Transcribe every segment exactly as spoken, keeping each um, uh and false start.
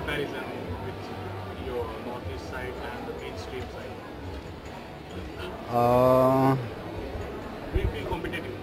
comparison with your northeast side and the mainstream side? Uh, Do you feel competitive?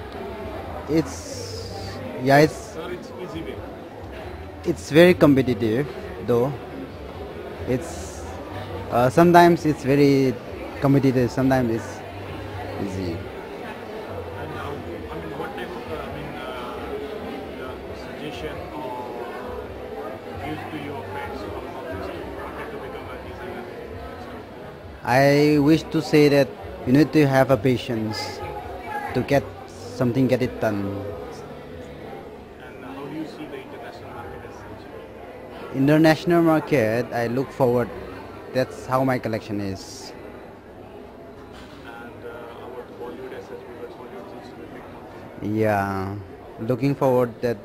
it's yeah, it's Or it's easy way? it's very competitive though. It's uh, sometimes it's very competitive. Sometimes it's easy. And how, I mean, what type of, uh, I mean, uh, the suggestion or views to your friends from northeast wanted to become a designer and stuff? I wish to say that you need to have a patience to get something get it done. And how do you see the international market as such? International market, I look forward. That's how my collection is. And uh, about Bollywood as such, because Bollywood seems to be a big market. Yeah, looking forward that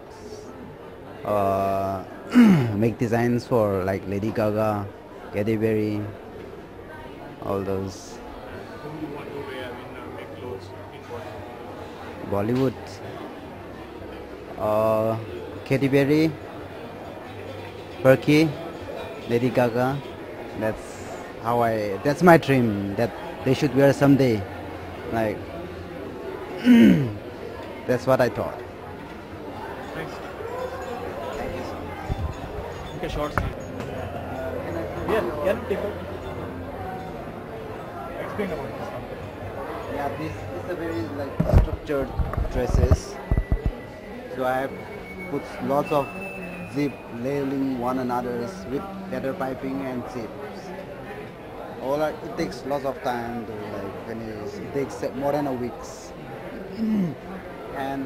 uh, make designs for like Lady Gaga, Katy Perry, all those. Who do you want to wear, I mean, uh, make clothes in Bollywood? Bollywood, uh, Katy Perry, Perky, Lady Gaga. That's how I. That's my dream. That they should wear someday. Like that's what I thought. Thanks. Okay, short sleeve. Yeah, can you take out? Explain about this company. Yeah, this is a very like structured dresses. So I have put lots of zip layering one another's with leather piping and zips. All are, it takes lots of time to like finish. It takes more than a week. and,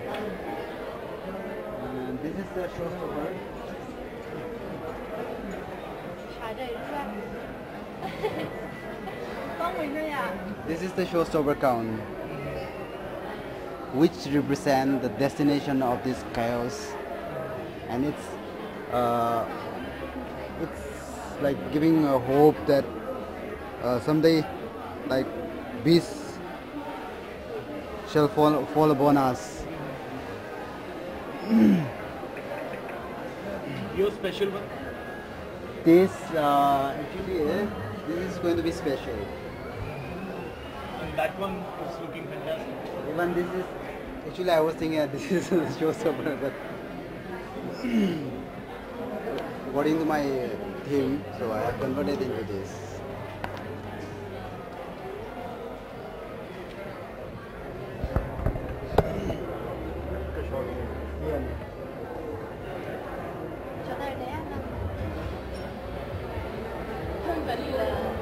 and this is the showstopper. This is the showstopper crown, which represent the destination of this chaos, and it's uh, it's like giving a hope that uh, someday, like beasts shall fall fall upon us. Your special one? This uh, actually is, this is going to be special. And that one is looking fantastic. Even this is actually I was thinking that this is a showstopper, but according to my theme, so I have converted into this. Cho đây đấy anh. Không vấn đề là